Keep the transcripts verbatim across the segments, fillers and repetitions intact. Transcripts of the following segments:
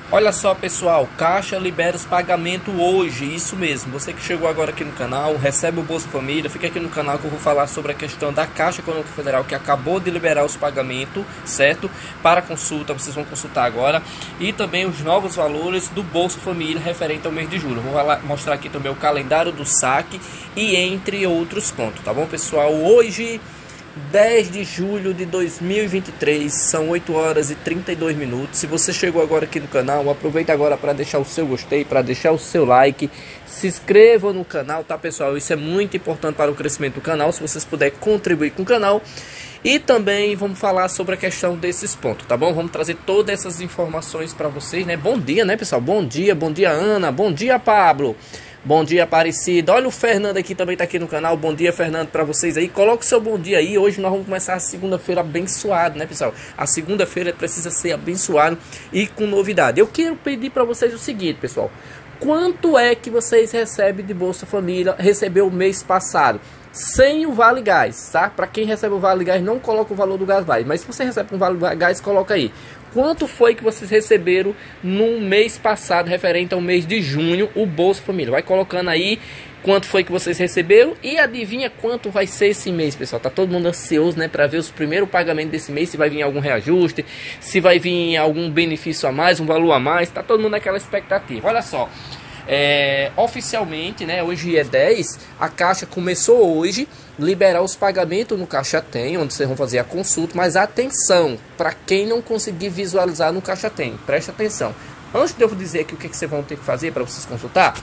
Olha só, pessoal, Caixa libera os pagamentos hoje, isso mesmo. Você que chegou agora aqui no canal, recebe o Bolsa Família, fica aqui no canal que eu vou falar sobre a questão da Caixa Econômica Federal, que acabou de liberar os pagamentos, certo? Para consulta, vocês vão consultar agora. E também os novos valores do Bolsa Família referente ao mês de julho. Vou mostrar aqui também o calendário do saque e entre outros pontos, tá bom, pessoal? Hoje, dez de julho de dois mil e vinte e três, são oito horas e trinta e dois minutos. Se você chegou agora aqui no canal, aproveita agora para deixar o seu gostei, para deixar o seu like, se inscreva no canal, tá, pessoal? Isso é muito importante para o crescimento do canal, se vocês puderem contribuir com o canal. E também vamos falar sobre a questão desses pontos, tá bom? Vamos trazer todas essas informações para vocês, né? Bom dia, né, pessoal? Bom dia, bom dia, Ana, bom dia, Pablo. Bom dia, Aparecida. Olha o Fernando aqui também tá aqui no canal. Bom dia, Fernando, para vocês aí. Coloque o seu bom dia aí. Hoje nós vamos começar a segunda-feira abençoado, né, pessoal? A segunda-feira precisa ser abençoado e com novidade. Eu quero pedir para vocês o seguinte, pessoal. Quanto é que vocês recebem de Bolsa Família, recebeu o mês passado? Sem o Vale Gás, tá? Para quem recebe o Vale Gás, não coloca o valor do gás vai. Mas se você recebe um Vale Gás, coloca aí. Quanto foi que vocês receberam no mês passado, referente ao mês de junho, o Bolsa Família? Vai colocando aí quanto foi que vocês receberam e adivinha quanto vai ser esse mês, pessoal. Tá todo mundo ansioso, né, para ver os primeiros pagamentos desse mês, se vai vir algum reajuste, se vai vir algum benefício a mais, um valor a mais. Tá todo mundo naquela expectativa. Olha só. É, oficialmente, né, hoje é dez, a Caixa começou hoje liberar os pagamentos no Caixa Tem, onde vocês vão fazer a consulta, mas atenção, para quem não conseguir visualizar no Caixa Tem, preste atenção. Antes de eu dizer aqui o que, que vocês vão ter que fazer para vocês consultar,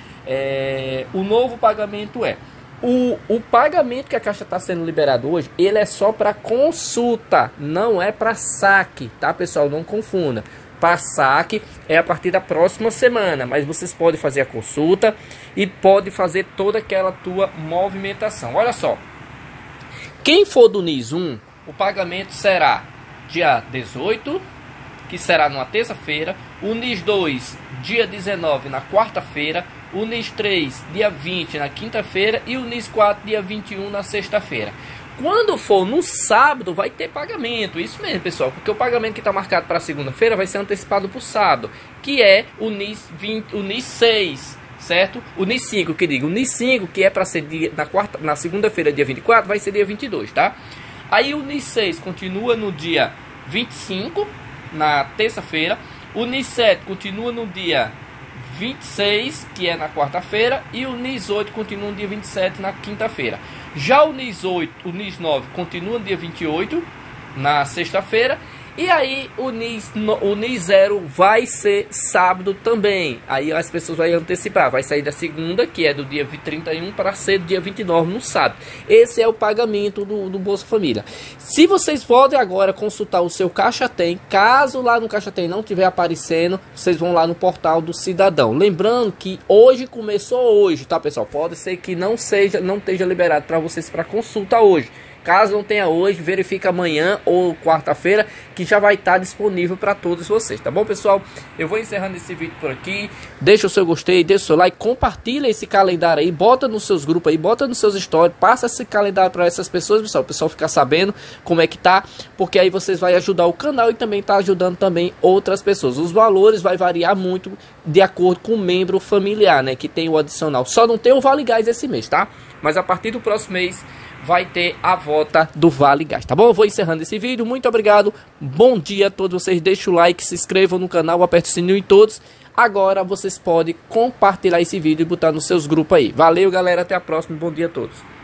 é, o novo pagamento é, o, o pagamento que a Caixa está sendo liberado hoje, ele é só para consulta, não é para saque, tá, pessoal? Não confunda. Para saque é a partir da próxima semana, mas vocês podem fazer a consulta e pode fazer toda aquela tua movimentação. Olha só, quem for do NIS um, o pagamento será dia dezoito, que será numa terça-feira, o NIS dois, dia dezenove, na quarta-feira, o NIS três, dia vinte, na quinta-feira e o NIS quatro, dia vinte e um, na sexta-feira. Quando for no sábado, vai ter pagamento. Isso mesmo, pessoal. Porque o pagamento que está marcado para segunda-feira vai ser antecipado para o sábado. Que é o NIS vinte, o NIS seis, certo? O NIS cinco, que digo. O NIS cinco, que é para ser dia, na, quarta, na segunda-feira, dia vinte e quatro, vai ser dia vinte e dois, tá? Aí o NIS seis continua no dia vinte e cinco, na terça-feira. O NIS sete continua no dia vinte e seis, que é na quarta-feira. E o NIS oito continua no dia vinte e sete, na quinta-feira. Já o NIS oito, o NIS nove continua no dia vinte e oito, na sexta-feira. E aí o NIS, o NIS zero vai ser sábado também. Aí as pessoas vão antecipar. Vai sair da segunda, que é do dia trinta e um, para ser do dia vinte e nove, no sábado. Esse é o pagamento do, do Bolsa Família. Se vocês podem agora consultar o seu Caixa Tem, caso lá no Caixa Tem não estiver aparecendo, vocês vão lá no portal do cidadão. Lembrando que hoje começou hoje, tá, pessoal? Pode ser que não seja, não esteja liberado para vocês para consulta hoje. Caso não tenha hoje, verifica amanhã ou quarta-feira, que já vai estar disponível para todos vocês, tá bom, pessoal? Eu vou encerrando esse vídeo por aqui. Deixa o seu gostei, deixa o seu like, compartilha esse calendário aí, bota nos seus grupos aí, bota nos seus stories, passa esse calendário para essas pessoas, pessoal, o pessoal ficar sabendo como é que tá, porque aí vocês vão ajudar o canal e também tá ajudando também outras pessoas. Os valores vai variar muito de acordo com o membro familiar, né, que tem o adicional. Só não tem o Vale Gás esse mês, tá? Mas a partir do próximo mês vai ter a volta do Vale Gás, tá bom? Eu vou encerrando esse vídeo, muito obrigado, bom dia a todos vocês, deixa o like, se inscrevam no canal, aperte o sininho em todos. Agora vocês podem compartilhar esse vídeo e botar nos seus grupos aí. Valeu, galera, até a próxima, bom dia a todos.